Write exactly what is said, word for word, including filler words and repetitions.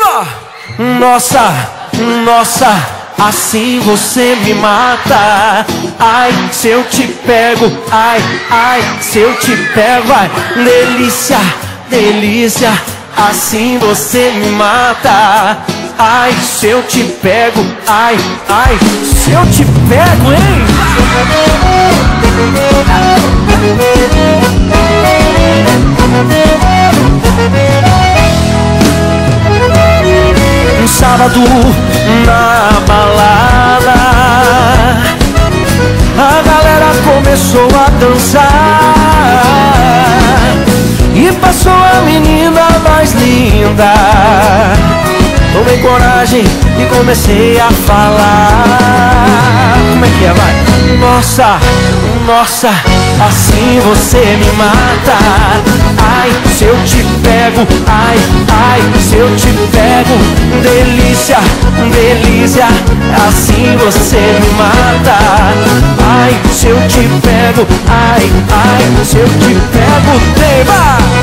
cima! Nossa, nossa, assim você me mata. Ai, se eu te pego, ai, ai, se eu te pego, ai, delícia, delícia, assim você me mata. Ai, se eu te pego, ai, ai, se eu te pego, hein? Um sábado na balada, a galera começou a dançar e passou a menina mais linda. Tomei coragem e comecei a falar. Como é que é, vai? Nossa, nossa, assim você me mata. Ai, se eu te pego, ai, ai, se eu te pego, delícia, delícia, assim você me mata. Ai, se eu te pego, ai, ai, se eu te pego, tema.